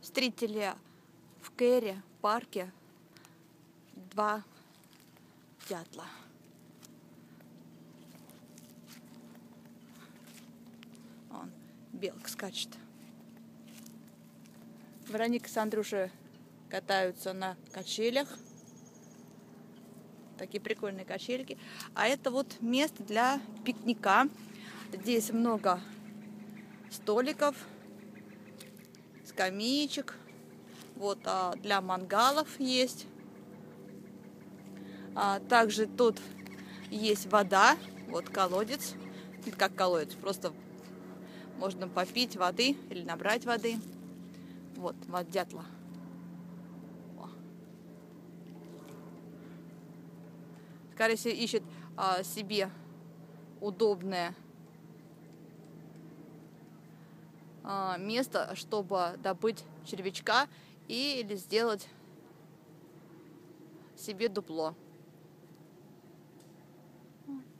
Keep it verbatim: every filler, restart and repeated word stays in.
встретили в Кэрри парке два дятла. Вон, белка скачет. Вероника с Андрюшей катаются на качелях. Такие прикольные качельки. А это вот место для пикника. Здесь много столиков, скамеечек. Вот а, для мангалов есть. А, также тут есть вода. Вот колодец. Как колодец, просто можно попить воды или набрать воды. Вот, вот дятла. О. Скорее всего, ищет а, себе удобное а, место, чтобы добыть червячка и, или сделать себе дупло.